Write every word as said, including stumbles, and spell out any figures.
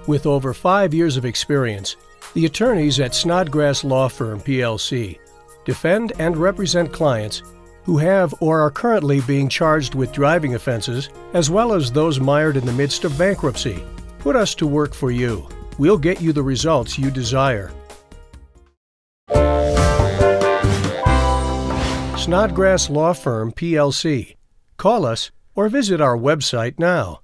With over five years of experience, the attorneys at Snodgrass Law Firm, P L C defend and represent clients who have or are currently being charged with driving offenses, as well as those mired in the midst of bankruptcy. Put us to work for you. We'll get you the results you desire. Snodgrass Law Firm, P L C. Call us or visit our website now.